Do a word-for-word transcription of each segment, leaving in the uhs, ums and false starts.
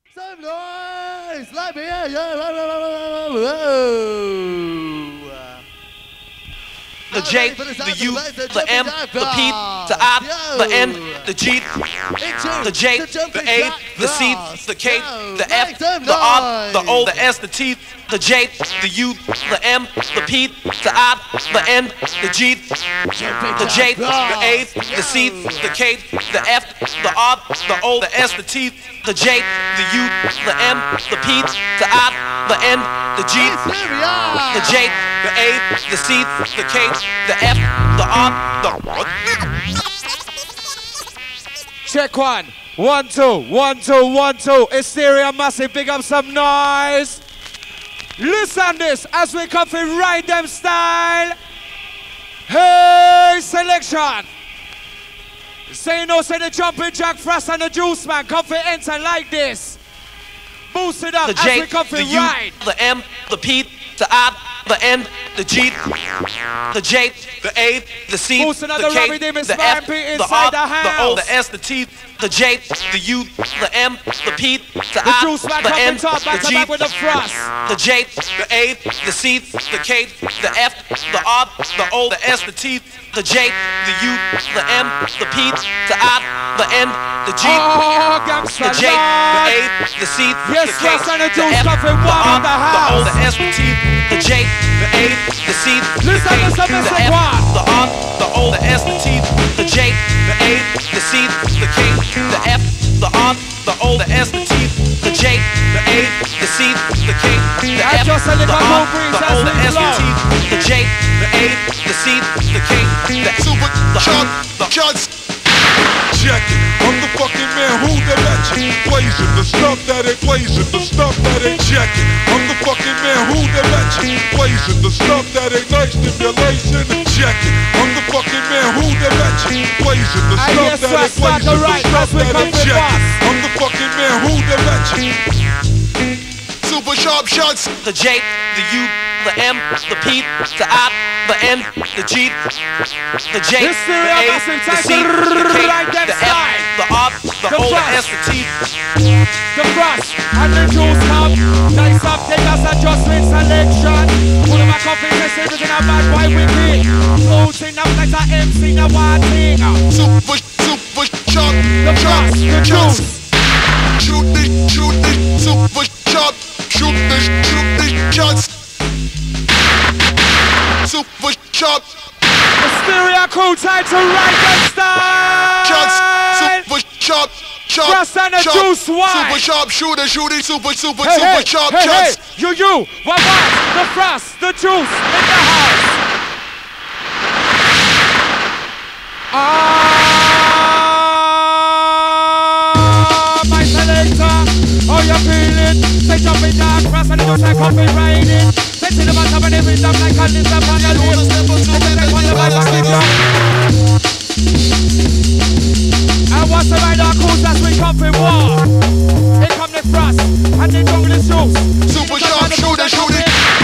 Some noise! Let me hear you! The J, the U, the M, the P, the I, the N, the G, the J, the A, the C, the K, the F, the R, the O, the S, the T, the J, the U, the M, the P, the I, the N, the G, the J, the A, the C, the K, the F, the R, the O, the S, the T, the J, the U, the M, the P, the I, the N, the G, the J, the A, the C, the K, the F, the R, the... Check one. One, two, one, two, one, two. Hysteria Massive, big up some noise. Listen this as we come for Ride Them style. Hey, selection. Say no, say the jumping Jack Frost and the Juice Man. Come for enter like this. Boost it up the J, as we come for the ride. U, the M, the P, the I, the N, the G, the J, the A, the C, Boost the another K, Robbie Davis the man F, be the inside R, the house. the O, the S, the T, the J, the U, the M, the P, the, The I, Juice Man the come N, and talk back the to G, back with the Frost. the J, the A, the C, the K, the F, the R, the O, the S, the T, the J, the U, the M, the P, the I, the N, the G, Oh, the J, the A, the C, yes, the K, Frost and the the Juice F, come the and walk R, in the the O, house. the S, the T, the J, the A, the C, the Listen, K, listen, the listen, F, what? the R, the O, the S, the T, the J, the A, the C, the K, the F, the R, the O, the S, the T, the J, the A, the C, the K, the I F, just said the it R, got no breeze, the that's O, the me S, the flow. T, the J, the A, the C, the K, the Super the shot, the shots. Check it. I'm the fucking man who the legend. Blazing the stuff that ain't blazing, the stuff that ain't checking. I'm the fucking man who the legend. Blazing the stuff that ain't nice, stimulation. Check it. I'm the fucking man who the legend. Blazing the I stuff guess that I ain't start blazing, to the write stuff as we that come ain't to checking. boss. I'm the fucking man who the legend. Super sharp shots. the J, the U, the M, the P, the I, the N, the G, the J, the Hysteria A, Massive, the time C, to the K, ride them the F, side. the R, the The O, the Frost. S, the T, The Frost and the Juice come. Nice up, take us adjustment selection. Pull my coffee, let's say everything about why we be. Floating up like a M C, now one thing. Super, super shot. The Frost, the shots. Juice. Shoot this, shoot this, super shot. Shoot this, shoot this, shots. Super shot. Hysteria crew, time to ride them style. Shots. Super shot. Shot. Frost and the shot. Juice, why? Super sharp shooter, shooting, super, super, Hey, super hey, sharp hey, hey, shots. you, you, what, what? The Frost, the Juice, in the house. Ah, my selector, how you feeling? Say jumping down, Frost and the Juice, I come be riding. Say to the bottom and every time like a list up on your lips. Say to the one of my back in your. And what's the rider cruise as we come for war? Here come the Frost and the jungle is Juice. Super sharp shooter, shooting.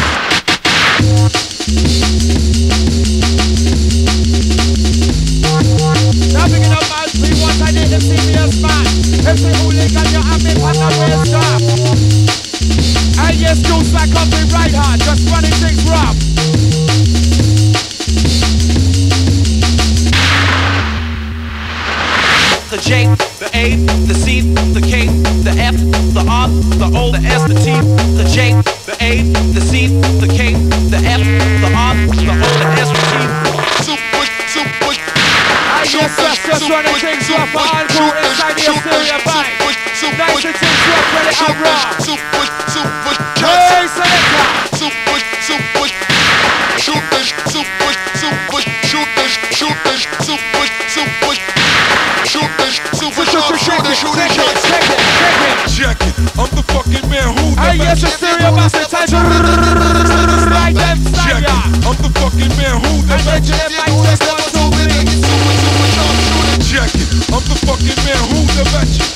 Now picking up as we want I need the serious man. Every hooligan you have me on the way stop. And yes, Juice back up the right hard, just running things rough. the J, the A, the C, the K, the F, the R, the O, the S, the T, the J, the A, the C, the K, the F, the R, the O, the S, the T. Super, super. I guess that's just running things rough for all crew inside the Hysteria bike. Nice and things rough, ready and raw. Super, super. Hey, selector. Super, super. Shoot this, super, super. Shoot this, shoot this, super, super. Shoot this, super sharp, shoot this, shoot this, shots. Check it, check it. Check it, I'm the fucking man who the I guess Hysteria Massive time to ride them Check style. it, I'm the fucking man who the And then you might just want to believe. Super, super sharp, shoot it. Check it, I'm the fucking man who the legend.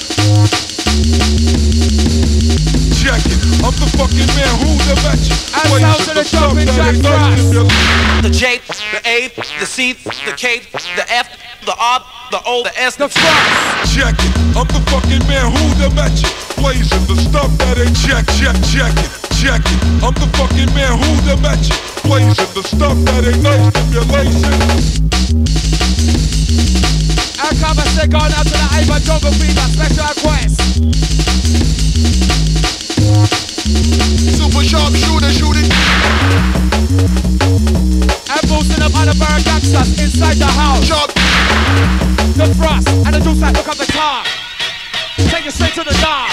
Check it, I'm the fucking man who the legend. And sounds to the jumping jack frost. The J, the A, the C, the K, the F, the R, the O, the S, the T. Check it, I'm the fucking man who the magic blazing, the stuff that ain't check, check, check it, check it. I'm the fucking man who the magic blazing, the stuff that ain't nice stimulation. Our conversation going out to the Ivan Jungle Fever special request. Super sharp shooter, shoot it. I'm boosting up all the bird gangsters inside the house. Sharp. The thrust and the juice like look up the top. Take it straight to the dog.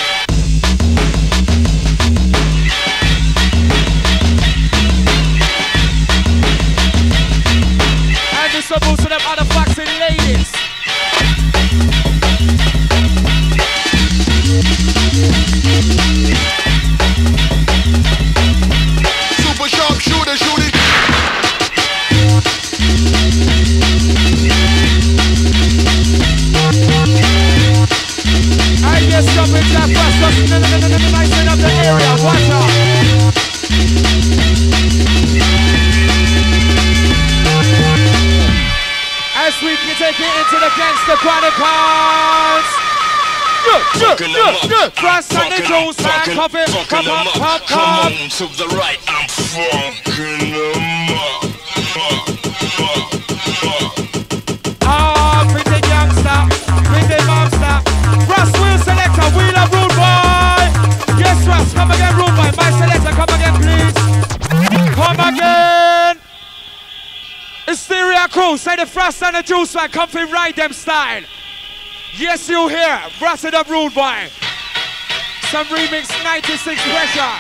And this is boosting up all the foxy ladies. Super sharp shooter, shoot it. I just jump in that fast, just no, no, no, no, no, nicing up the area. Watch out. As we can take it into the Gangster Chronicles. Fucking them up, Frost and the juice, man, come in, come on, come, come come. on to the right, I'm fucking them up. Ah, pretty youngster, pretty monster. Frost wheel selector, wheel of rude boy. Yes, Frost, come again, rude boy. My selector, come again, please. Come again. Hysteria crew, say the Frost and the juice, man, come fi ride them style. Yes, you hear, brass it up, rude boy. Some remix ninety-six pressure.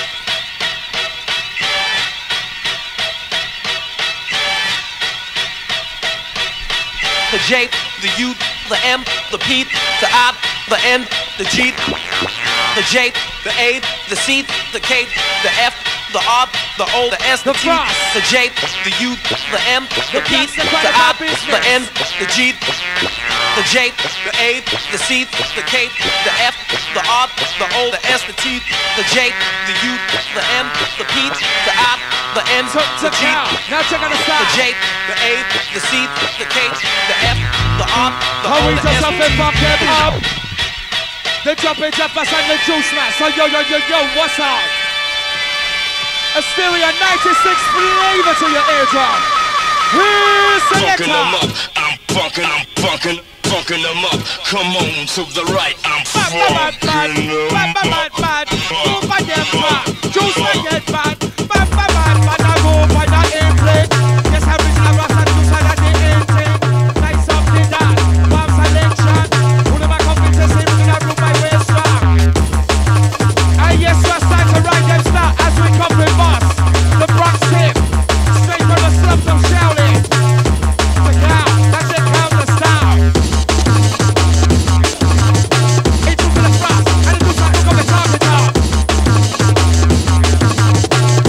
The J, the U, the M, the P, the I, the N, the G, the J, the A, the C, the K, the F, the R, the O, the S, the T, the J, the U, the M, the P, the I, the N, the G, the J, the A, the C, the K, the F, the R, the O, the S, the T, the J, the U, the M, the P, the I, the N, the G, now check out the style. the J, the A, the C, the K, the F, the R, the How O, we the just S, up and fuck them up. The jumping Jefferson and the juice man. So yo yo yo yo, what's up? Asteria ninety-six flavor to your eardrum. Here's Fucking them selector. up, I'm fucking, I'm fucking, fucking them up. Come on to the right, I'm Bad, bad, bad, fucking them bad, bad, bad, up. bad. Move by them bad. Juice man get bad. Bad, bad, bad, bad. I go by that airplane. Yes, I reach the rasta juice and the airplane. Nice up the dance. Bomb selection. Who the back up in the same room that room my way strong. And yes, it's time to ride them start as we come with boss. The Bronx tip. Straight from the slums of Shaolin. The cow, that's it, count the style. Into the frost, and it looks like we're coming target up.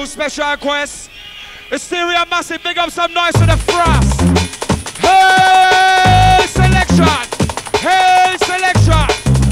special request. Hysteria Massive, big up some noise for the Frost. Hey, selection. Hey, selection.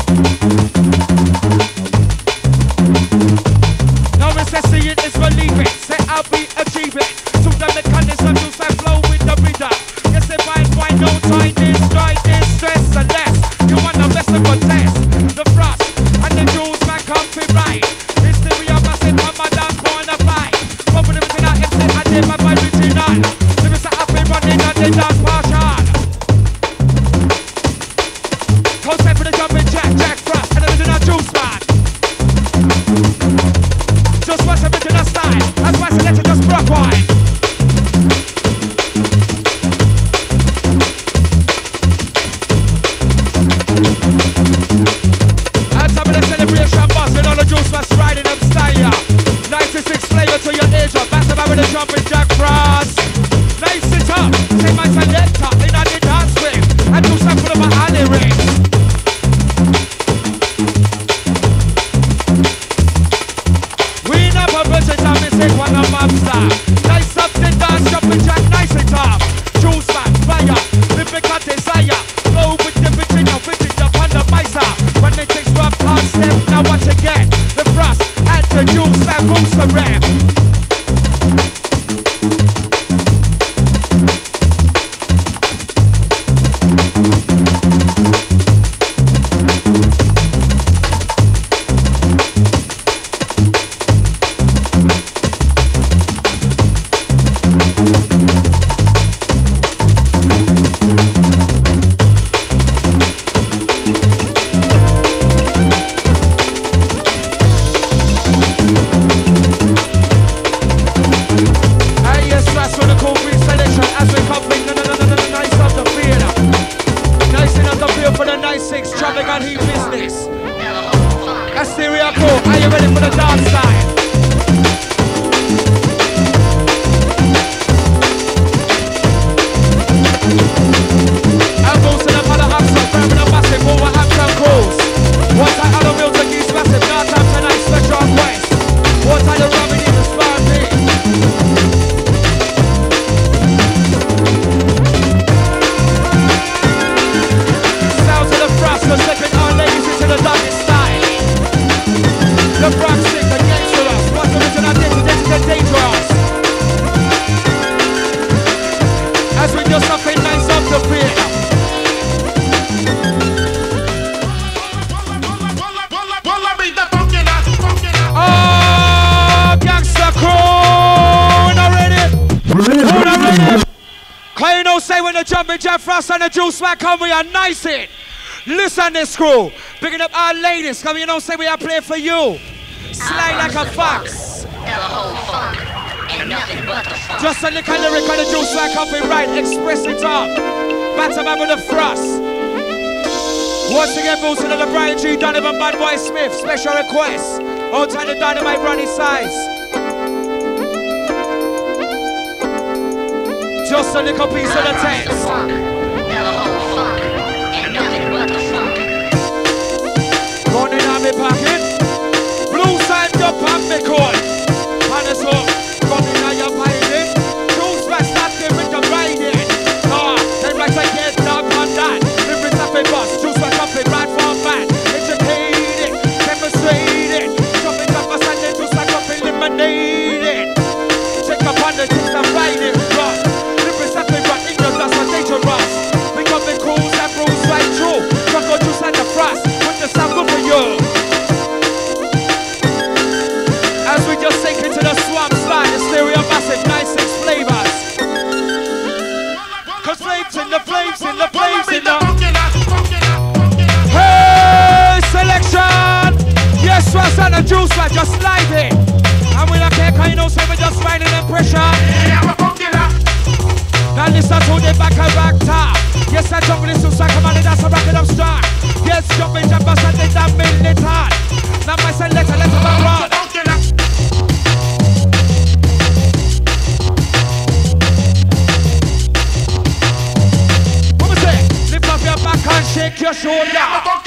Now we say see it is believe it. Say I'll be achieving. To the mechanism, you say flow with the rhythm. Yes, they find why no time this, joy this, stress and less. You want the best of a test. The Frost and the Jules man come to right. Hysteria Massive, come on down corner fight. Open the between our M C and them and my original. There is a happy running and they dance partial. Concept for the jumping jack, Jack Frost and the original Juice man. Just watch the original style. That's why I select just rock wine. And some of the celebration boss and all the Juice man's riding them style. ninety-six flavor to your age up. That's about with the jumping Jack Frost. Nice it up. Say my selector in on the dance ring. And do some for the alley ring. We never budget on mistake one of my star. Nice up the dance, jumping Jack, nice it up. Juice man, fire, lyrical desire. Flow with the bitching, now bitching up on the miser. When they take swap hard step, now watch again. The Frost and the Juice man moves the rap. Jack Frost and the Juice man come, we are nice it. Listen this crew, picking up our ladies, come, you don't say we are playing for you. Slide like a fox. Just a little lyric on the Juice man copyright, express it up. Batter man with the Frost. Once again, boosting on the Brian G. Donovan, Bad Boy Smith, special request. Outside the Dynamite Ronnie size. Just a little piece of the text. Running on me pocket. Blue side up on me coat. Hands up. Running on your pilot. Juice fast not giving the riding. Ah, then right I get dog on that. Living up a bus. Juice fast up a right from back. Educated. Demonstrated. Jumping up a Sunday. Juice fast up eliminated. Check up on the things I'm riding. Run. Pick up the crews and rules right through. Choco Juice and the Frost with the sound good for you. As we just sink into the swamp slide, Hysteria Massive, nice six flavors. Cause flames in the flames in the flames in the. Hey, selection! Yes, Frost and the Juice man just slide it. And we don't care, cause you know, say we just riding the pressure. Now listen to the back and back top. Yes, I jump in the suicide command, that's a rocket up strong. Yes, jumping jump us and they damn minute hard. Now my son, let her, let her run. What was it? Lift up your back and shake your shoulder.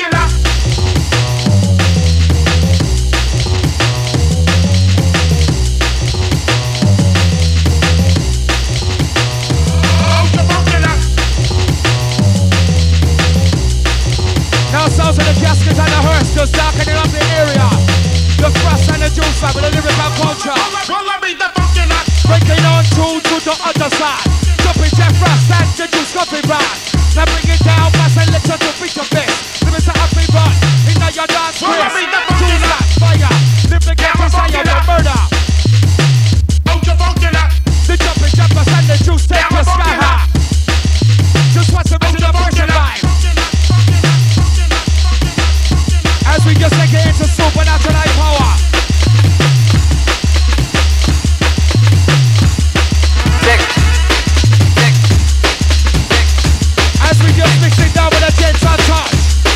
culture. Breaking on through to the other side. Jumping Jeff Ross and the juice coffee bar. Now bring it down, pass and let's to beat your best. Live it up and run, in your dance place. Two shots, fire. Live the game inside your murder. The jumping Jeff Ross and the juice take your sky high. Just watch the original version live. As we just take it into supernatural life power. Tick, tick, tick, as we just mix it down with a gentle touch.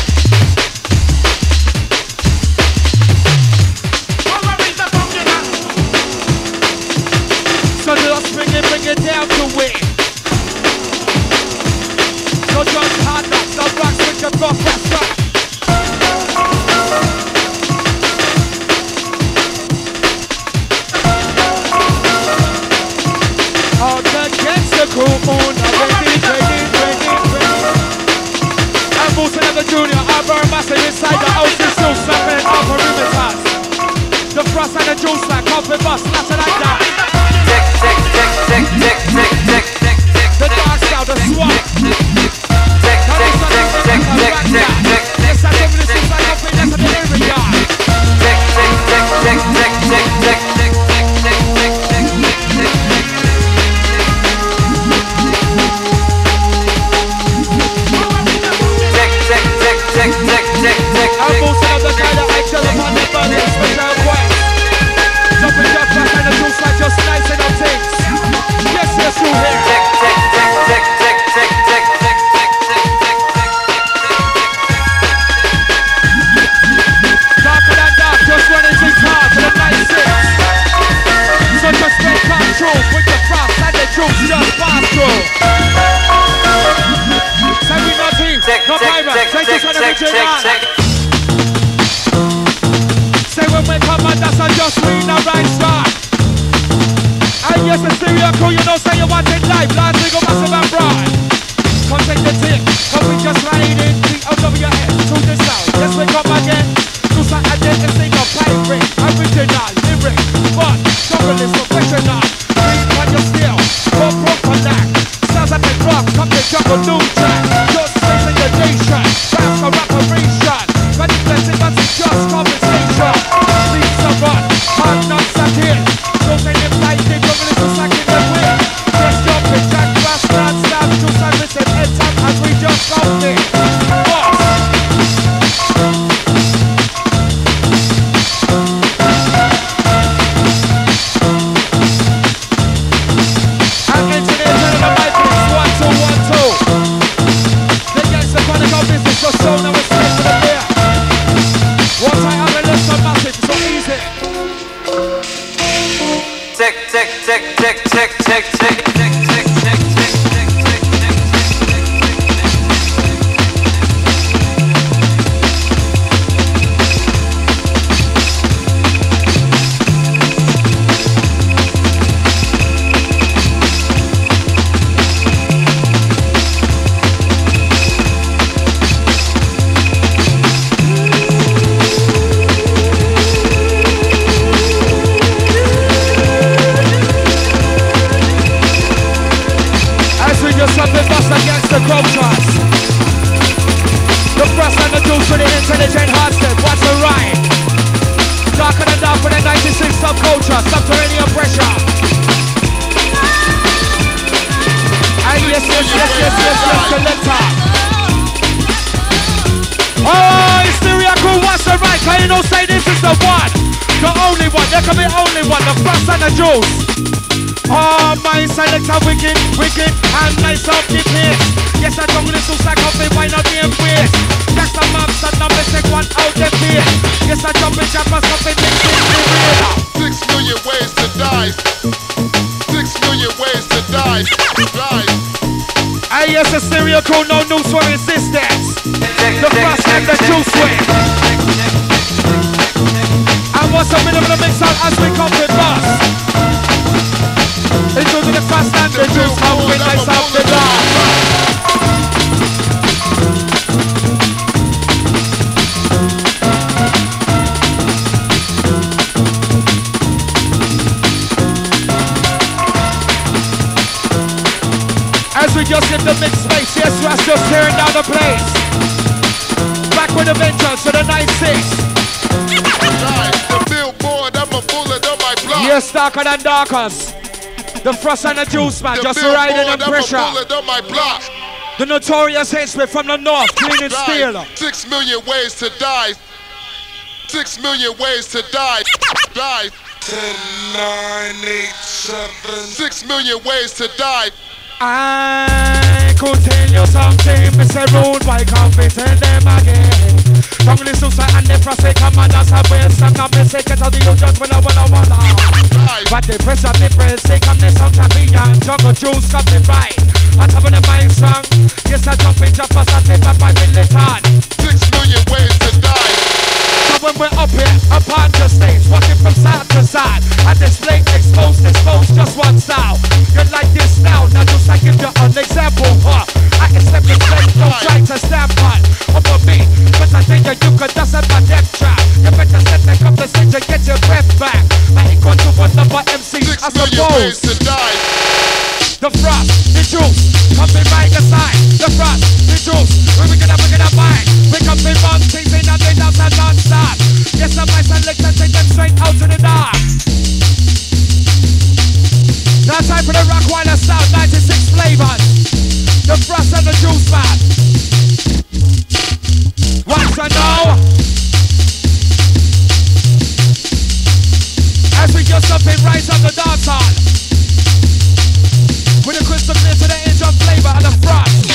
So let's bring it, bring it down to it. So just hard knocks, no rocks with your rock, rock, rock. Cool moon, ready, ready, ready, ready. I'm boosting at the junior, I burn massive inside the house, it's still slapping off perimeters. The frost and the juice like coffee bus, that's it like that. Tick, tick, tick, tick, tick, tick, tick, tick, tick. The dark style, the swamp. Tick, tick, tick, tick, tick, tick, tick, tick. Yes, I give this is like coffee, that's the area. Tick, tick, tick, tick, tick, tick, tick, tick, tick, tick, tick, tick, tick, tick. Tick, tick, tick, tick, I'm boosting up the guy that I chill upon the body, special quest. Jumping up back and the juice like just nice and up things. Yes, yes, you hear. Tick, tick, tick, tick, tick, tick, tick, tick, tick, tick, tick, tick. Darker than dark, just running things hard to the night six. So just take control with the frost and the juice just pass through. Say we not team, not pirate, say this on the original. Say when we come and that's a just we no right start. And yes, the stereo crew, you know, say you want it live, large, we go massive and broad. Come take the tip, come we just ride in, the out of your head, to the sound. Yes, we come again, to some identity of pirate, original, lyric, but, double is professional. Bring on your skill, go proper lack. Sounds like a drop, come to jungle new track. Just facing the nation, rap for operation. Ready blessing, but it's just conversation. Leaves a run, hard knocks are kill. Don't say them like they don't listen, sack in the wind. Just jumping, jack, grass, stand, stab, juice and listen, head tap as we just found it. Boss. And engineers and the mic is one, two, one, two. The gangster chronic of business, just show now it's straight to the beer. What I have a list of massive, so easy. Tick, tick, tick, tick, tick, tick, tick, tick, tick, tick, tick, tick, tick, tick, tick. Something bust against the cultures. The press and the juice for the intelligent hardstep. What's the right? Darker than dark for the ninety-six subculture. Subterranean pressure. And yes, yes, yes, yes, yes, yes, selector. Oh, it's the Riaku, what's the right? Can you know say this is the one? The only one, there can be only one. The press and the juice. Oh, my selector wicked, wicked, and nice up the pace. Yes, I don't listen to coffee, why not be in place? That's the maps and the mistake one out the face. Yes, I jump in, jump, something mixed in the real. Six million ways to die. Six million ways to die. Die. Hey, yes, a stereo crew, no news for resistance. The frost and the juice way. And what's the middle of the mix out as we come to bus? Into the fast and the juice, how we nice out the bar. we just give the mix space, yes, Russ just tearing down the place. Back with the vengeance for the nine six. The billboard, I'm a bullet on my block. Yes, darker than darkers. The Frost and the Juice Man, The just billboard, riding the I'm pressure. a bullet on my block. The notorious H-Smith from the north, cleaning steel. Six million ways to die. Six million ways to die. Die. Ten, nine, eight, seven. Six million ways to die. I could tell you something, Mister Rude, why can't we tell them again? From the suicide and the frosty commanders have ways, I'm not mistaken to the you just when I wanna wanna. But the press of the press, they come the sound champion, jungle juice, come the right. On top of the mind song, yes, I jump in, jump fast, I take my five militant. Six million ways to die. So when we're up here, up on the stage, walking from side to side, I display, expose, expose, just one style. You're like this now, now just I give you an example, huh? I can step in place, don't try to stamp on over me, cause I think that you could just have my death trap. You better step back up the stage and get your breath back. I ain't going to one number M C, Six I million ways suppose. to die. The Frost, the Juice, coming right aside. The Frost, the Juice, when we get up, we get up mind. We come in wrong things, ain't nothing else and non-stop. Yes, I might select and take them straight out to the dark. Now time for the rock wider sound, ninety-six flavors. The Frost and the Juice Man. Once I know. As we just up in rise on the dance hall. With a crystal clear to the edge of flavor and the Frost.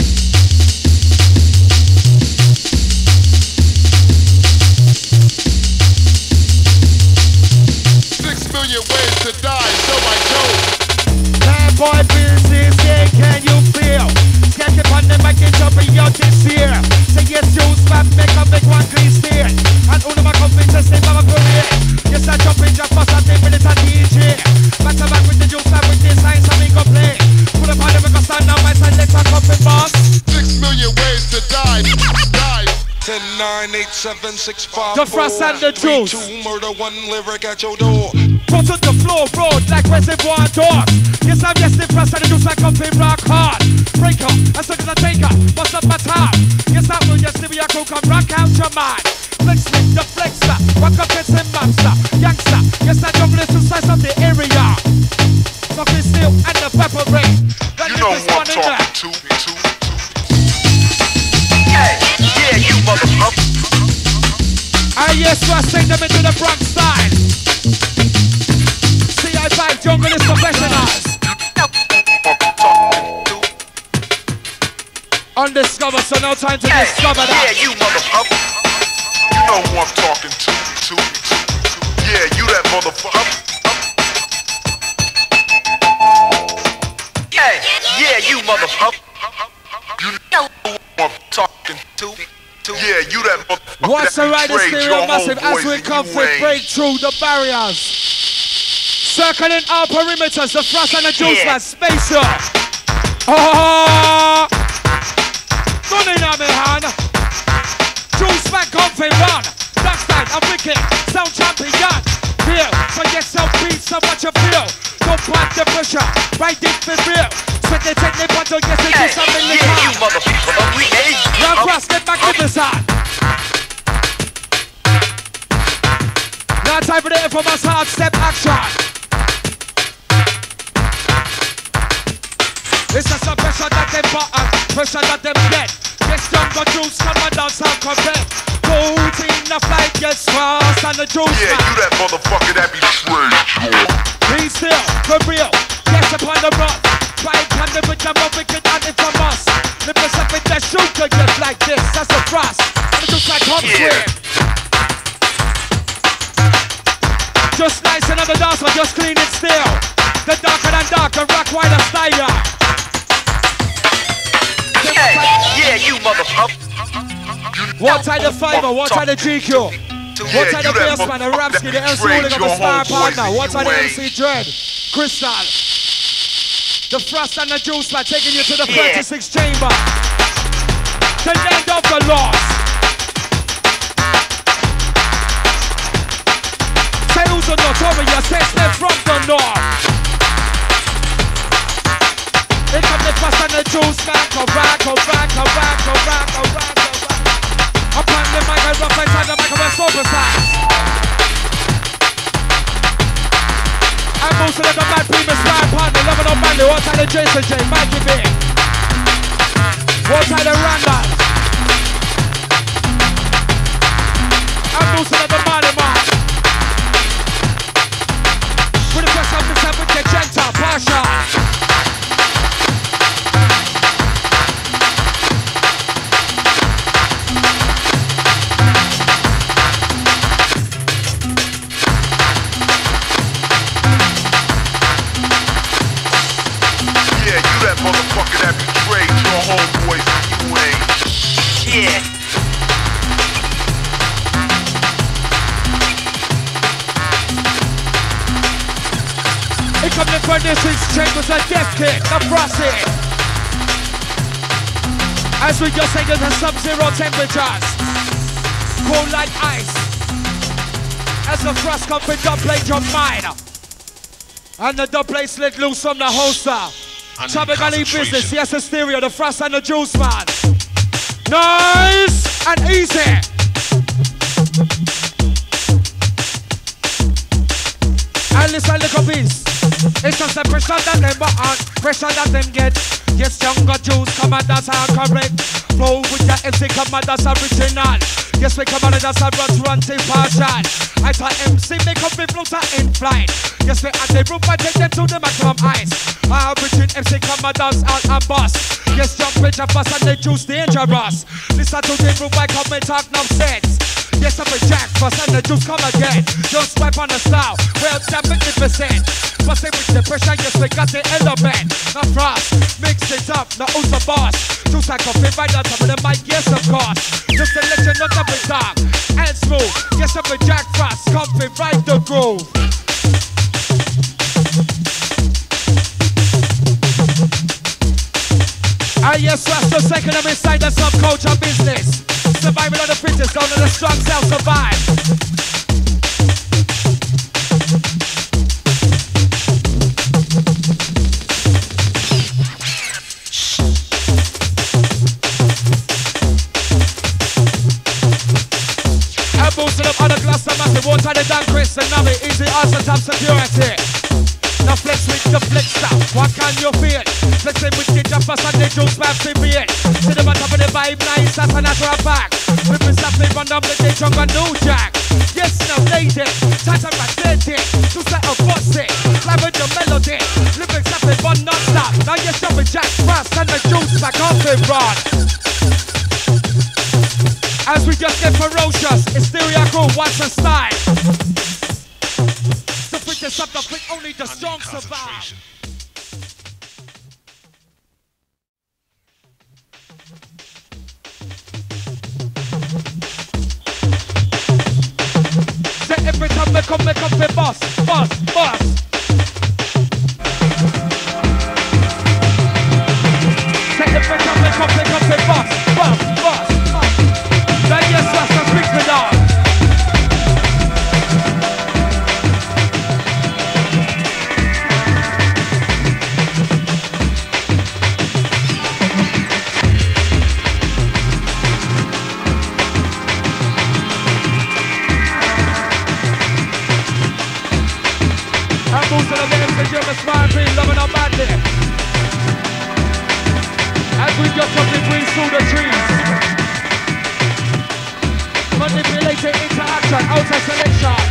Six million ways to die, so I chose. Bad boy business, yeah, can you feel? Can't keep on the mic and jump in your this year. Say yes, Juice Man, make a big one clean steer. And all of my companies just name of a career. Yes, I jump in, jump fast, I take minutes and D J. Back to back with the Juice Man, with this science, I make a play. Pull up on the record stand, now my side, let's talk up in boss. Six million ways to die. Die. Ten, nine, eight, seven, six, five, The Frost and the three, Juice. two, murder, one lyric at your door. Put to the floor, road like reservoir dogs. Yes, I'm yes, the Frost and the Juice like something rock hard. Break up, as soon as I take up, what's up my time? Yes, I will just leave your cool, come rock out your mind. Flex me, the flexer, rock up and some monster, youngster. Yes, I jungle two sides of the area. Fucking steel and the pepper rain. You know who I'm talking to. to. Hey, yeah, you motherfucker. Ah, yes, so I sing them into the Bronx style. C I five jungle is professionals. Undiscovered, so no time to Hey, discover that. yeah, you motherfucker. You know who I'm talking to. to. Yeah, you that motherfucker. Hey, yeah, you motherfucker. You know who I'm talking to. to. Yeah, you that motherfucker. What's the that right betrayed stereo your massive as homeboys we and come you for ain't. break through the barriers. Circling our perimeters, the Frost and the Juice Yeah. Man, space up. Oh, money in my hand. Juice Man, come for run. That's time, I'm wicked, sound champion. Feel, so get some beats, so what you feel. Don't put the pressure, right deep for real. Sweat the technique, but don't get to do Hey, something in the yeah, you time. motherfucker. We ain't. Now cross, get back in the side. Now time for the infamous hard step action. It's just a pressure that them button, pressure that them get. Yes, jungle juice, come and dance and compare. Gold in the flight, yes, Frost and the Juice Yeah, Man. you that motherfucker that betrayed. Be still, for real, yes, upon the run. Right on the bridge, I'm a wicked and it's from us. Live yourself in the shooter just like this, that's the Frost. And the Juice Man comes Yeah. with. Just nice another dancer, just clean it still. The darker than darker, rock wider style. Hey, yeah, you motherfucker. One side the fiber, one side the G Q. One Yeah, side you the that bass man, the Ramsky, the motherfucker M C that holding up betrayed a star your partner. homeboys One and side you the M ain't. C Dread, Crystal. The Frost and the Juice Man taking you to the Yeah. thirty-six chamber. The land of the lost. Say who's the notorious, test them from the north. Here come the Frost and the the juice man, go back, go back, go back, go back, go back, go back. Up on the mic, I rough inside the mic, I'm super size. I'm boosting like a mad previous ride partner, loving on Mandy, one side of Jason J, Mikey B. One side of Randall. I'm boosting like a Marley man. With the first officer with the gentle, Pasha. That motherfucker that betrayed your homeboys and you ain't shit. Here come the furnaces, chambers and death kit, the frosty. As we just take it to sub-zero temperatures, cold like ice. As the frost comes with dub plate your mind, and the dub plate slid loose from the holster. Tropically business, yes, the stereo, the frost and the juice man. Nice and easy. And listen, look up this. It's just the pressure that them want, pressure that them get. Yes, younger Jews, commanders are correct. Flow with the M C commanders original. Yes, we come out of the runs, run to partial. I thought M C make up the floater in flight. Yes, we at the roof, I take them to the maximum heights. Our British M C commanders out and boss. Yes, jump with your bus and the juice dangerous. Listen to the roof, I come and talk nonsense. Yes, I'm a jack, bus and the juice come again. Don't swipe on the style, well, damn fifty percent. Bust it with the pressure, yes, we got the element. Not frost, mix it up, not use the boss. Juice like coffee right on top of the mic, yes, of course. Just to let you know that we're dark and smooth. Yes, I'm a jack frost, comfy right the groove. Ah, yes, that's the second I'm inside the subculture business. Survival of the fittest, only the strong self survive. I'm boosting up on a glass of massive water, the damn Chris and Navi, easy answer top security. Now flex with the flex stop, what can you feel? Flexing with the jumpers and the juice man feel. See them on top of the vibe, nice as a natural back. Ripping something run down with the jungle new jack. Yes, now lady, tight and rotating. Juice like a bossy, live with the melody. Living something fun non-stop. Now you're jumping jack fast and the juice back off and run. As we just get ferocious, it's stereo crew, what's the style? This up the quick, only the strong survive. Say every time we come, we come for boss, boss, boss. Say every time we come, we come for boss, boss, boss. Then yes, that's the big pedal. Loving our badly. As we just up the breeze through the trees. Manipulated interaction, outside selection.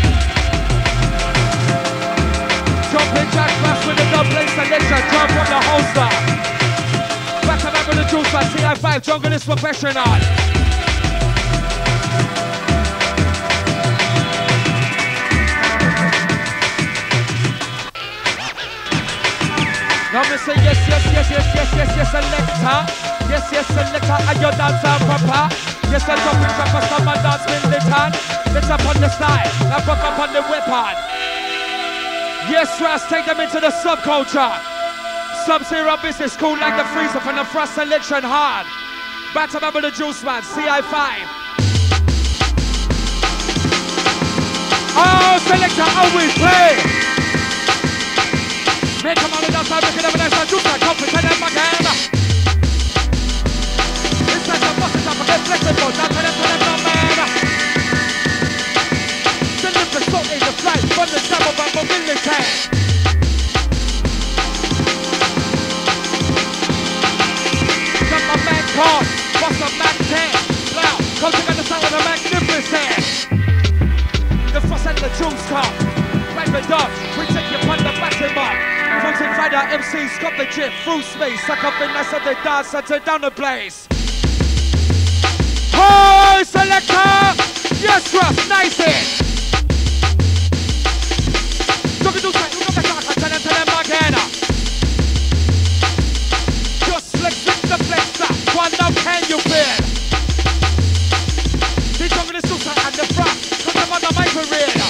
Jumping jack fast with the double selection, jump from the holster. Back to back with the juice by C I five, jungle is professional. Now me say yes, yes, yes, yes, yes, yes, yes, selector. Yes, yes, selector, and your dancer proper. Yes, I jump in trap, some man dance militant. Let's up on the style, now fuck up on the weapon. Yes, Ras, take them into the subculture. Sub-zero business, cool like the freezer from the frost selection hard. Back to remember the juice man, C I five. Oh, selector, always play. Make a man with us, I reckon have a nice juice, I come pretend I'm again. listen. The fuss and the juice come. Right the dog, we take you on the batting mark. Folks inside our M Cs, got the chip through space. Suck up in nice and they dance and turn down the place. Oh, selector! Yes, Russ, nice it! Look at those guys, look at the clock, I tell them, tell them again. Just flex with the flexor, one now can you feel? The jungle is super and the front, cause I'm on the micro-rear.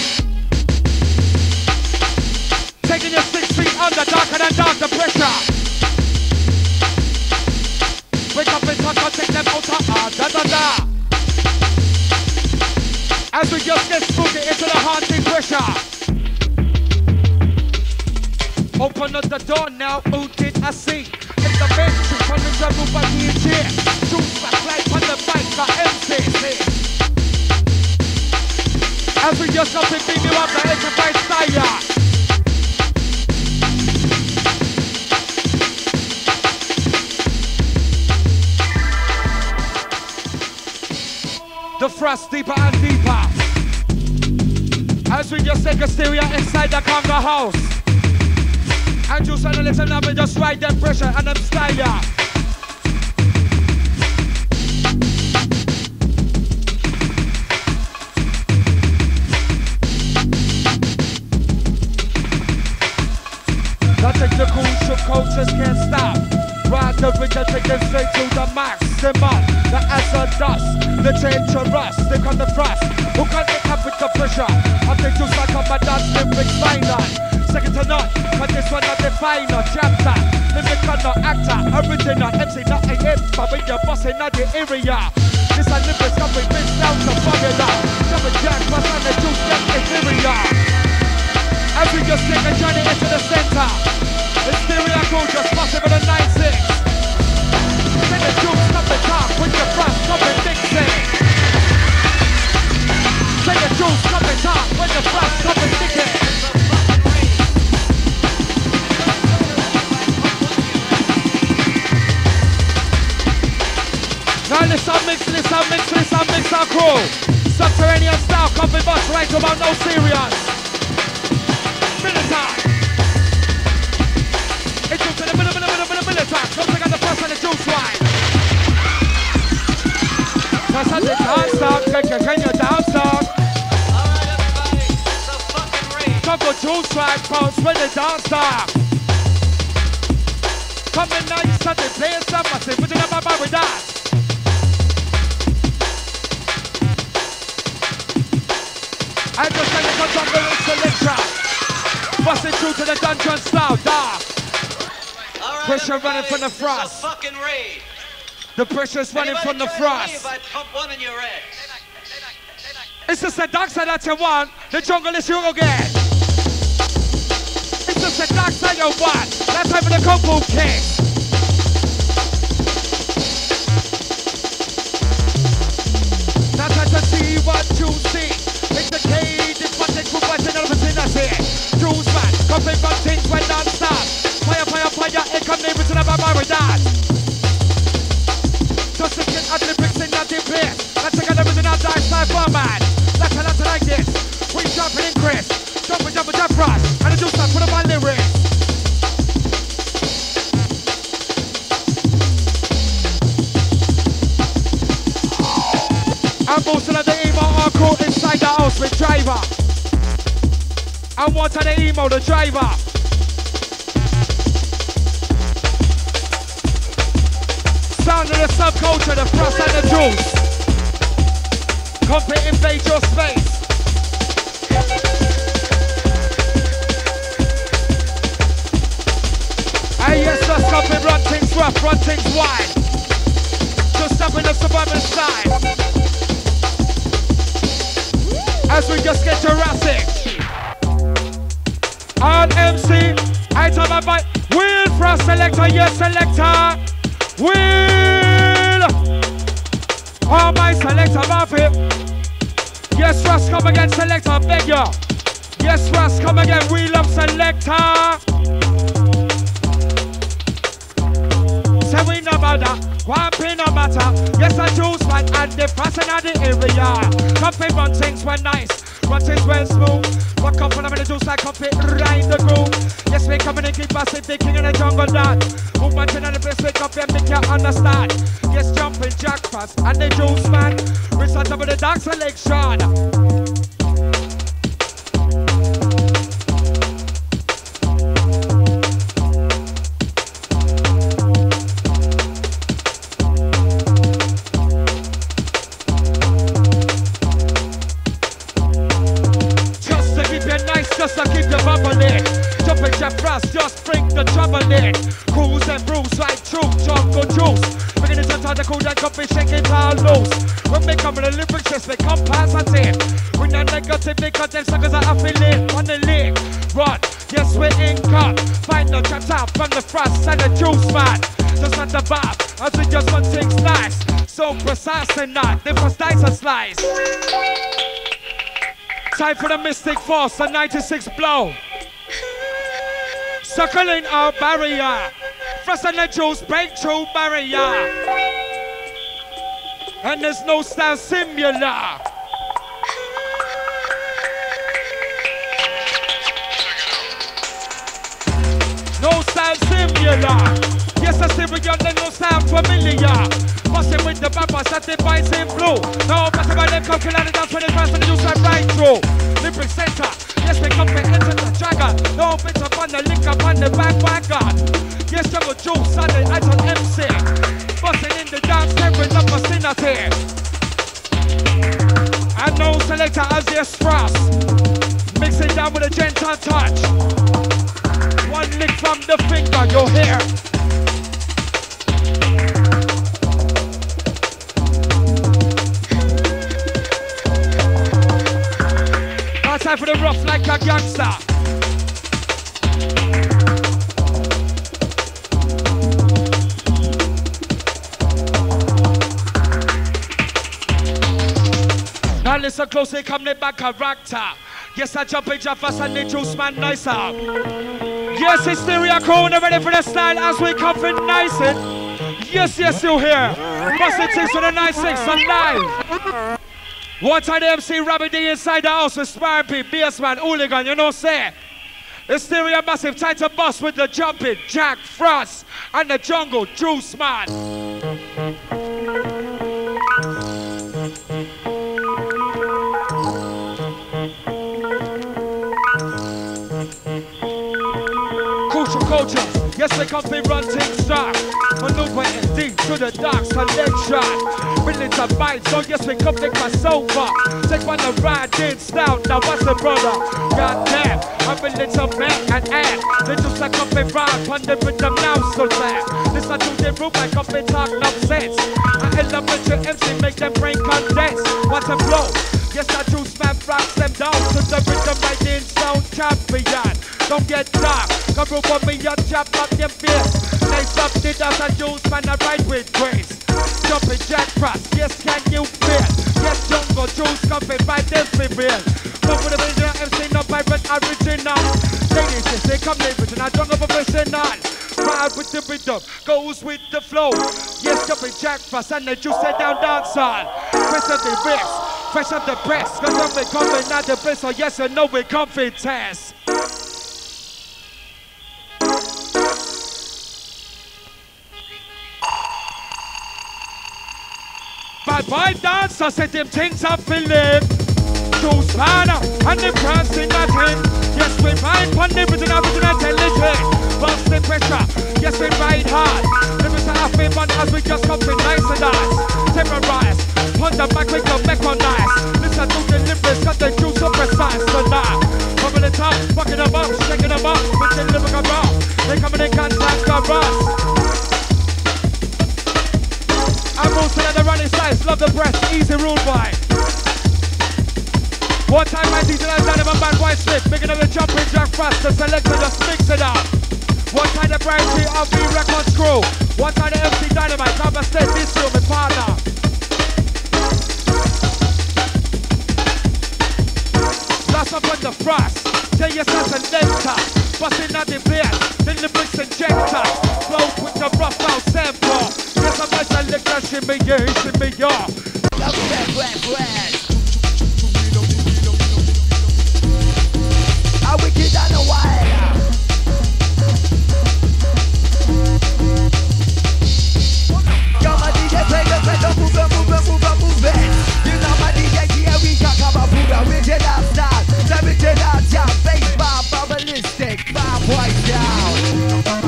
Taking your six feet under, darker than dark, the pressure. Wake up and talk, I'll take them out, ah, da da da. As we just get spooky into the haunting pressure. Open up the door now, who did I see? In the bedroom, on the double by the chair. Juice back like on the bike, the M C. As we just got to beat you up, the enterprise style. The thrust deeper and deeper. As we just take a stereo inside the conga house. And just and listen up and just ride them pressure and them style ya. That take the cool shook cultures can't stop. Ride the bridge and take them straight to the maximum. The acid dust, the dangerous, they got the thrust. Who can't get up with the pressure? I think just like on my dance, lyrics final. Second to none, but this one not the final chapter. Lyric on the actor, original M C, not a hip, but when you're bossing out the area. This a lyrics coming mixed down to formula. Jumping jack, but on the juice, get inferior. As we just take a journey into the center. The stereo cool just massive with a nine six. Take the juice, stop the top, with your front, stop the Dixie. Take the juice, stop the top, with the front, stop the Dixie. Now listen, mix, listen, mix, listen, mix our crew. Subterranean style, copy bus, right about no serious. Militant. It's to the middle, middle, middle, middle, militant. Don't take out the first and the juice wine. That's how the dance dog, can you, can you dance dog? Alright everybody, it's a fucking raid. Come go juice wine, bounce with the dance dog. Come in now, you start to play stuff, I say, put it up my bar with dance. I just like to come from the selection. Busting through to the dungeon style, dark. Alright Pressure everybody, running from the it's frost. a fucking raid. The pressure's running Anybody from the try to frost. leave, I'd pump one in your eggs. It's just the dark side that you want. The jungle is you again. It's just the dark side you want. That's time for the kung fu kick. That's time to see what you see. It's the cage, it's what they put right in the everything I say. Juice man, coming from things when non-stop. Fire, fire, fire, it come neighbor to the bar with that. Just to get out the bricks in that place. Let's take out everything out die side for man. Let's have it like this. We jumping in Chris. Jumping, jumping, jump frost. And the juice man, put up my lyrics. I'm boosting at the emo hardcore inside the house with driver. And what's at the emo, the driver? Sound of the subculture, the frost and the juice. Come to invade your space. Hey, yes, let's come and run things rough, run things wide. Just up in the suburban side. As we just get Jurassic. On M C, I tell my bike, Wheel Frost selector, yes selector. Wheel! Oh my selector, love him. Yes, Frost, come again, selector, beg you. Yes, Frost, come again, wheel up selector. Say we know about that. Swamping no matter. Yes, I juice man and the person of the area. Coffee run things when nice, run things well smooth. Rock up when I'm in the juice like coffee, right in the groove. Yes, we coming and keep us the king in the jungle dance. Movement in the place, wake up and make you understand. Yes, jumping jack fast and the juice man. We start up with the dark selection. Just to keep you bubbling. Jumping your frost, just bring the trouble in. Cruise and bruise like true jungle juice. Bringing it to the cool that coffee, shake it all loose. When we come with the lyrics, just they come positive. We're not negative because them suckers are affiliate on the link. Run, yes, we're in cut. Find the traps out from the frost and the juice man. Just on the bob, as we just want things nice. So precise and not, the first dice are slice. Time for the Mystic Force, the ninety-six blow. Circling our barrier. Frost and the juice break through barrier. And there's no style similar. No style similar. Yes, I see we got the no sound familiar. Busting with the bumper, satisfies in blue. No matter by them, come kill out the dance when the fast and the juice are right through. Lyric center, yes, we come to enter the dragon. No bits up on the link up on the bandwagon. Yes, jungle juice and the agent M C. Busting in the dance, every number vicinity. And no selector as yes, thrust. Mix it down with a gentle touch. One lick from the finger, you'll hear. Time for the rough like a gangster. Now listen closely, come the back character. Yes, I jump in jump fast and the juice man nicer. Yes, it's Hysteria Corner ready for the style as we come for nice it. Yes, yes, you here. Busting things for the nice six and live. One time the M C Rabbit D inside the house with Spire P, Bass Man, Hooligan, you know say. Hysteria Massive, time to bust with the jumping, Jack Frost, and the jungle, Juice Man. Crucial culture, yes they come to run things strong. Maneuvering deep to the dark selection. Millions of bites, so yes we come take my sofa. Take one to ride in style, now what's the brother? Goddamn, I'm a little man and add. They just like up and ride, on the rhythm now so sad. This I do the room like up and talk nonsense. I elevate your M C, make them brain condense. What's a flow? Yes I do smack rocks them down to the rhythm right in sound champion. Don't get dark, come over me and chop up them face. Nice up the dance and juice man I ride with grace. Jumping Jack Frost, yes can you feel? Yes jungle juice coming right everywhere. Come with the original M C, no pirate original. Ladies, yes they come in original, jungle professional. Ride with the rhythm, goes with the flow. Yes jumping Jack Frost and the juice set down dancehall. Press up the wrist, fresh up the press. Cause I'm we coming out the best, so yes and no we comfy test. Bad boy dancer set them things up in live. Juice man and the press in that him. Yes we ride on the original original intelligent. Bust the pressure, yes we ride hard. Lyrics are happy fun as we just come in nice and nice. Terrorize, on the back we come back on nice. Listen to the lyrics cause the juice so precise tonight. Come in the top, fucking them up, shaking them up with the lyrical rock. They coming in contact with us. I'm roasting at the running size, love the breath, easy rule boy. One time my D J and down in my bad white slip, making up the jumping Jack Frost, the selector just mix it up. One time the variety of the record crew, one time the M C Dynamite, I'm a state this room, my partner. Last up on the Frost, say yes as a selector, busting out the beat, then the bricks injector, flow with the rough out sample. Yes I'm a shimmy yeah, shimmy yeah. A wicked and a wild. Come on, D J, play the better, move it, move it, move it, move it. You know my D J, yeah, we can come up with a original style. The original jam, bass bar, ballistic, five white down.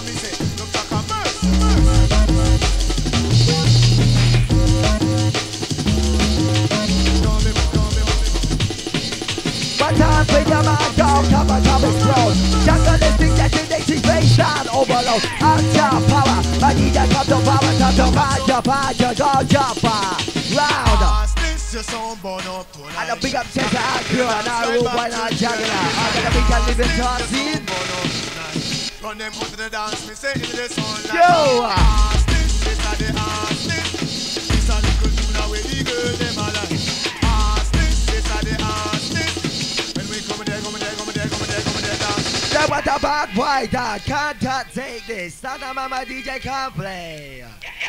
One time when your mind go, come on, come explode. Jungleistic detonating bass sound overload. Untapped power, my D J come to power, come to find your fire, your go jumper. Round. And a big up chest and crew, and I roll by not juggler. I got a big up living top scene. Run them out to the dance, me say in the sun like Yo! Arsenal, this are the Arsenal. This are the good tune where the girl them a like. Arsenal, this are the Arsenal. When we come there, come there, come there, come there, come there, dance. That what the bad boy that can't take this. Stand up, mama D J can't play.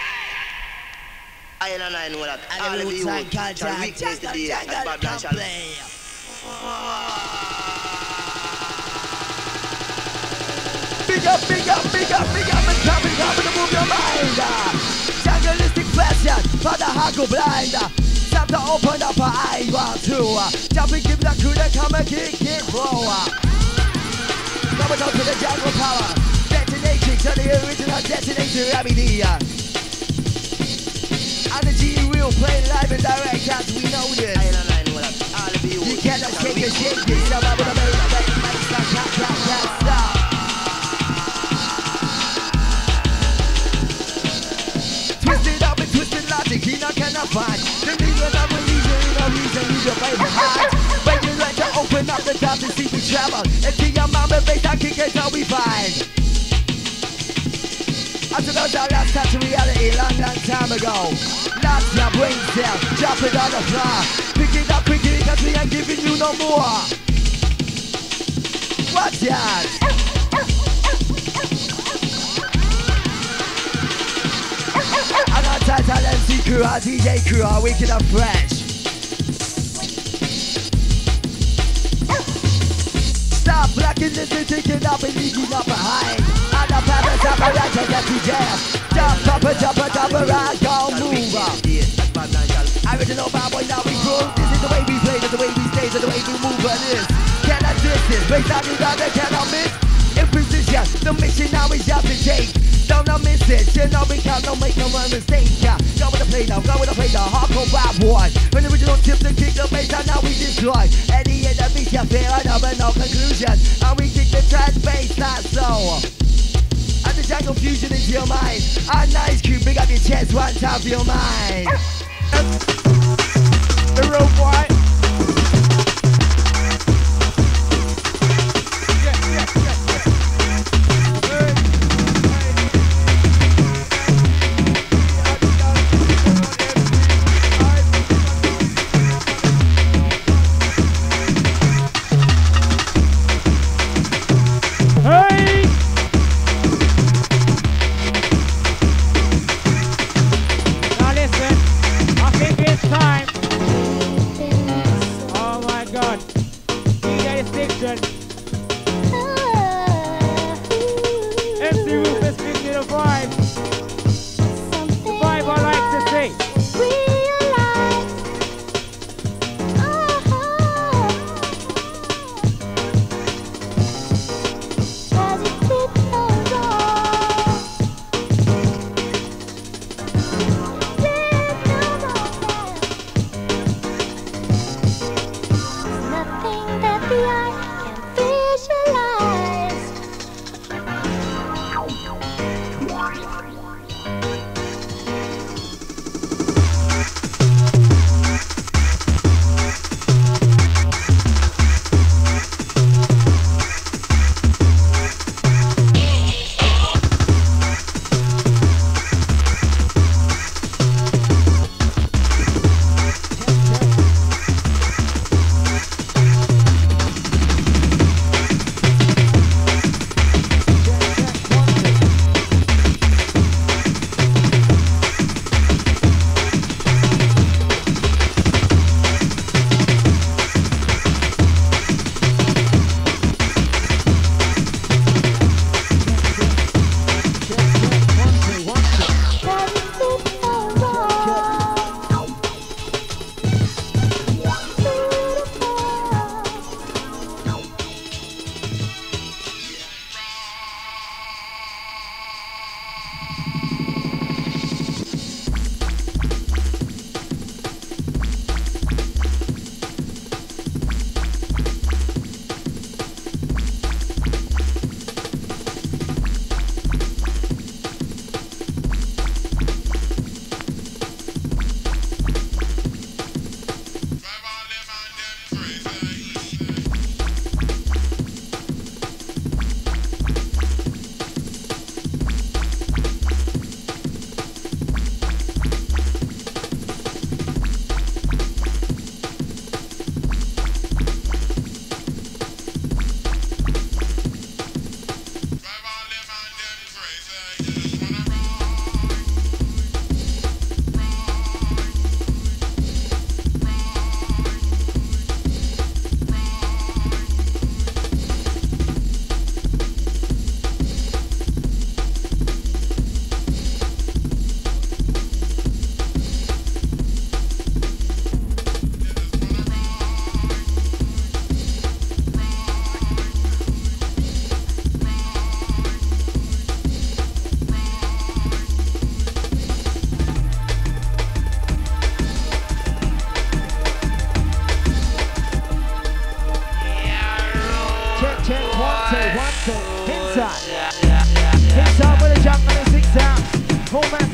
I and I know that all And of the you roots can't shall jack, witness the day jack, that jack, Babylon can't shall play. Big up, big up, big up, big up, and come and come and move your mind. Jungleistic fashion for the hardcore blind. Time to open up her eye, one, two. Jump and give the crew the come and kick it, bro. Come and go to the jungle power. Detonating to the original detonator, Rabbi. And the G will play live and direct as we know this. I and I know that all of you You cannot shall shake it, witness shake it. Stop, stop, stop, stop, stop, stop, stop. Twisted up and twisted logic, he not cannot find. The reason I'm a reason, no reason, he's your favorite hide. When you like to open up the doors and see we travel. And see your mama base, I kick it, how we find. I said those are last time to reality, long, long time ago. Lots your brains down, drop it on the floor. Pick it up quickly, cause we ain't giving you no more. Watch that. I got Titan M C crew, our D J crew, our wicked and fresh. Stop blocking this and taking up and leaving up behind. And the parents have a right to get to jail. Jump up and jump and jump around, go move up. Original bad boy, now we grow. This is the way we play, this is the way we stay, this is the way we move on this. Cannot distance, based on you that they cannot miss. In position, the mission now is just to take. Don't not miss it, you know we can't no make no one mistake. Yeah. Go with the play now, go with the play now, hardcore bad boy. When the original tip to kick the bass and now we destroy. At the end of it, you feel I know but no conclusion. And we kick the trash bass, not so. And the jungle fusion into your mind. A nice crew, big up your chest, one time for your mind. The real boy. Now listen, I think it's time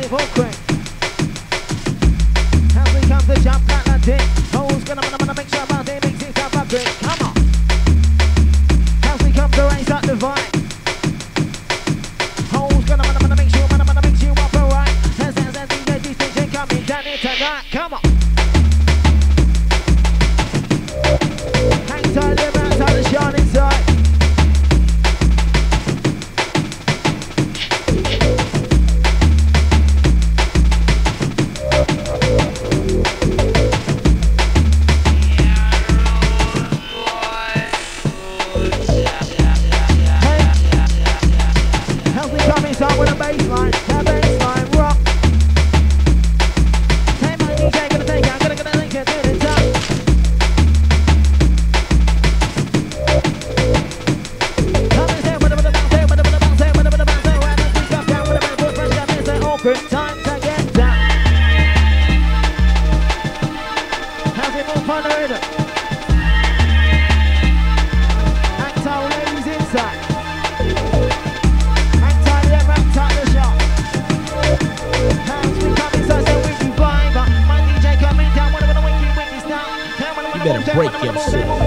massive awkward. As we come to jump like a dick. Who's gonna, gonna, gonna make sure about they make things up a bit. Come on. As we come to raise up the vibe. Who's gonna, gonna, gonna make sure, gonna, gonna make you up alright. As as as D J distinction coming down here tonight. Come on. Hang tight, live outside the shining side. Start with a baseline, that baseline rock. Hey, my D J gonna take it, I'm gonna gonna take it to the top. Come and say, what about the bounce, say, what about the bounce, say, what about the bounce, say, right, let's pick up down with a bad boy, fresh up, it's an awkward time to get down. How's it move on the rhythm? Act our ladies inside. You better break yourself.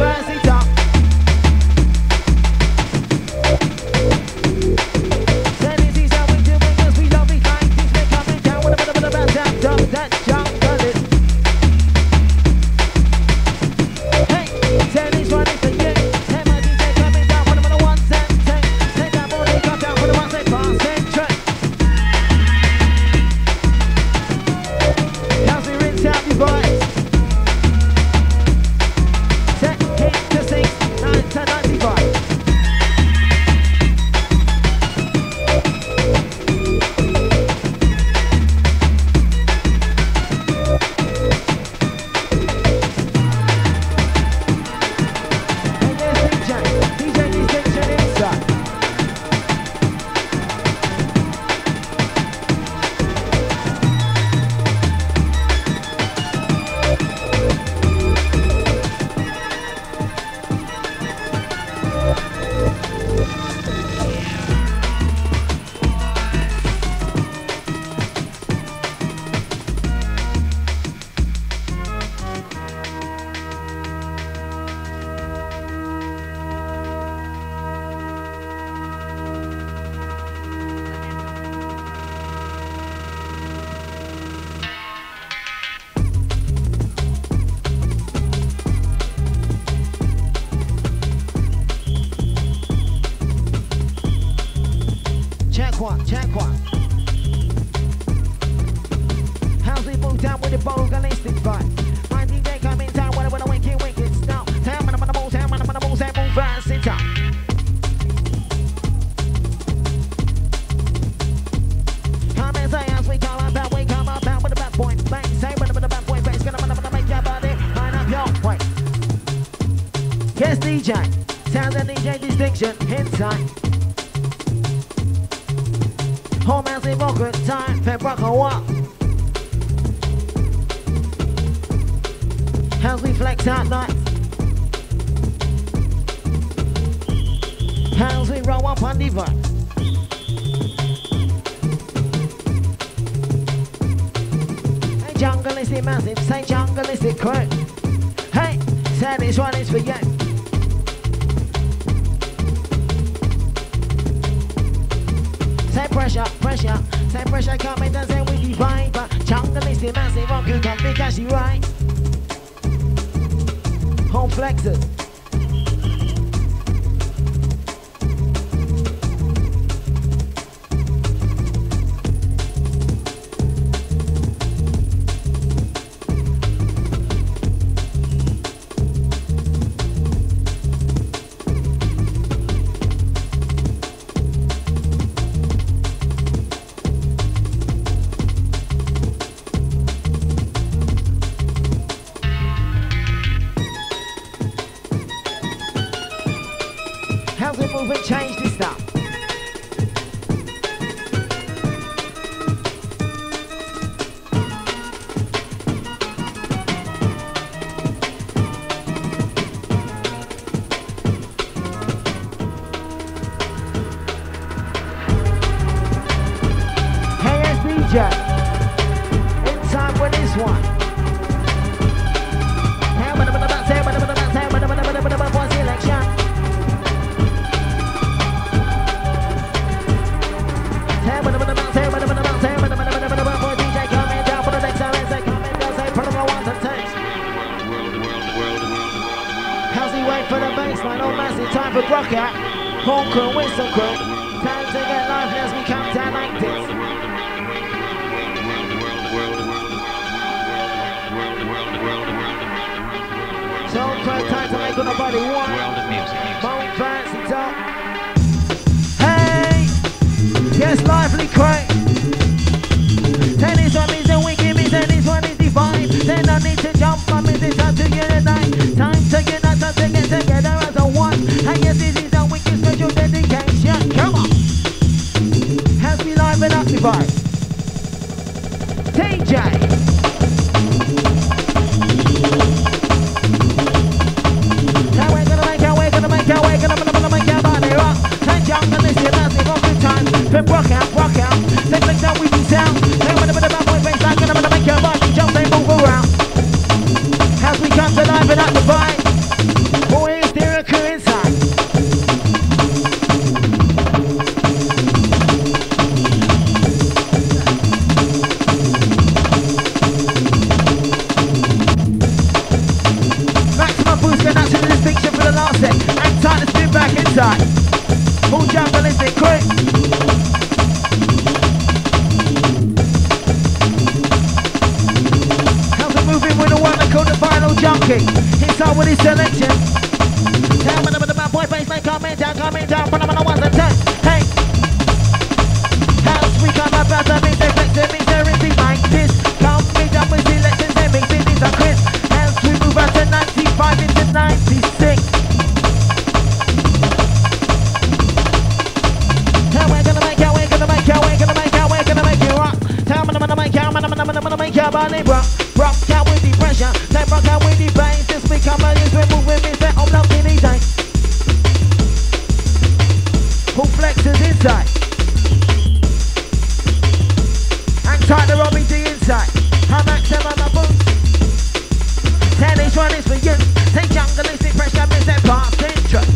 Check one. How's we move down with the vocalistic vibe? My D J come in town when I wanna wink it, wink it, stop. Town when I'm on the move, town when I'm on the move, town move fast, sit up. Come and say as we come up out, we come up out with the bad boy. Bang, say with the bad boy, bass, gonna gonna make your body line up your way. Yes, D J, sound the D J distinction inside. Home as a awkward time, fair rock or what? How's we flex out night? How's we roll up on the vibe? Hey, jungle is it massive, say jungle is it quick. Hey, say this one is for you. Say pressure, pressure, say pressure coming and say we divide. But jungle is the massive rock who can make us right. Home flexes. How's it move and change this stuff? Hey, it's D J. this one. Hey, but but but say but but but say but but but but but for selection. Hey, but but but say but but but say but but but but for D J coming down for the next time. Say coming down, say put on the ones and twos. How's he wait for the baseline? Oh, massive time for Brock out. Home crew, whistle crew. Time to get lively as we count down like this. So quick time to make on the body one. Bone fancy top. Hey, yes, lively crank. Tennis one is a wicked, me tennis one is divine. Then I need to jump, I mean it's time to unite. Time to unite, time to get together as a one. And yes, this is a wicked special dedication. Come on. Has me live and occupied. D J. Then rock out, rock out. Then like that we be sound. Then when the bad boy bass like I'm gonna make your body jump and move around. As we come to live and at the vibe. Boy, is there a crew inside? Maximum boost and that's in the distinction for the last set. Hang tight and spin back inside. Full jungleistic, quick. Junkie, inside with his selection. Down with the bad boy bass like coming down, coming down, but I'm on the ones and ten. Hey, house we come about to meet the flex, it means there is the like this. Come me down with selections, they make things are crisp. As we move out to ninety-five into ninety-six. Now we're gonna make out, we're gonna make out, we're gonna make out, we're gonna make it rock. Tell me, I'm gonna make out, I'm gonna, I'm gonna, I'm gonna make out, body rock. Rock out with the pressure, they rock out with the bass. This become a use, we're moving, it's that I'm looking inside. Who flexes inside? Hang tight the Robbie D inside. I'm Maxim on my boots. Ten each one is for you. Take jungleistic pressure, miss that past interest.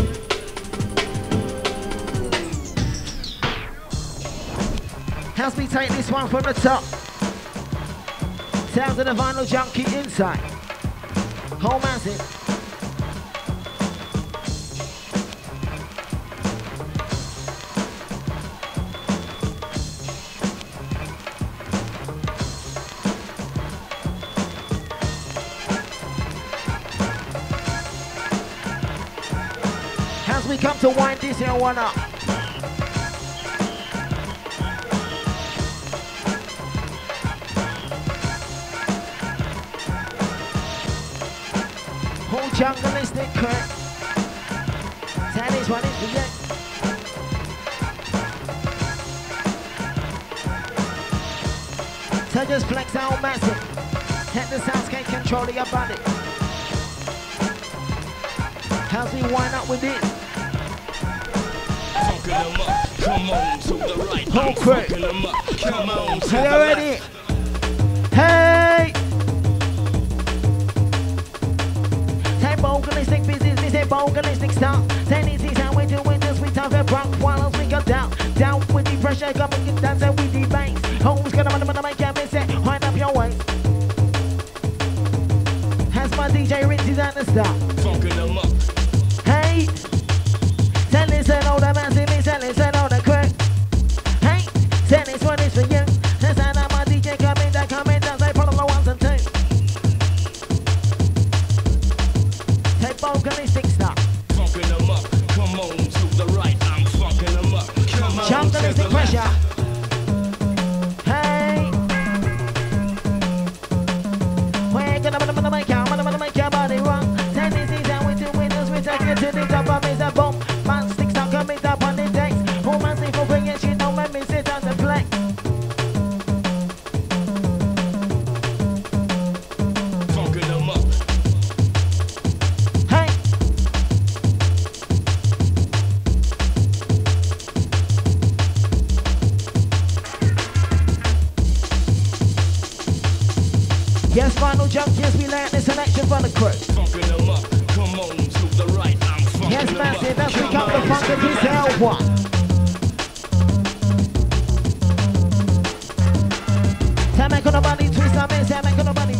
Helps me take this one from the top. Sounds of the vinyl junkie inside. Whole massive. As we come to wind this here one up. Jungleistic crack. That is what it's for you. So just flex out massive. Let the soundscape control your body. How's we wind up with it? Fucking them up. Come on to the right. Whole crack. Them up. Come on to Are you the ready? left. Hey! Vocalistic business, this ain't vocalistic style. Then it is how we do it, just we time for rock while we go down. Down with the pressure, come and get down, so we the bass. Who's gonna wanna wanna make you miss it? Wind up your waist. Has my D J Richie's at the start. Funkin' them up. Hey! Tell listen all the massive, tell listen all the crack. Hey! Tell this one is for you. That's how my D J coming down, coming down, they pull on the ones and twos. Vocalistic stuff. Funkin' them up. Come on to the right. I'm funkin' them up. Come on jungleistic to the pressure. left. Hey. We're gonna, gonna, gonna make you, gonna, gonna make your body rock. Then this Yes, final junkies, we learn this selection from the crew. Funkin' them up, come on to the right, I'm funkin' Yes, them up. massive, as we come to funk of this L one. Time I gonna bunny twist, I mean, time I gonna bunny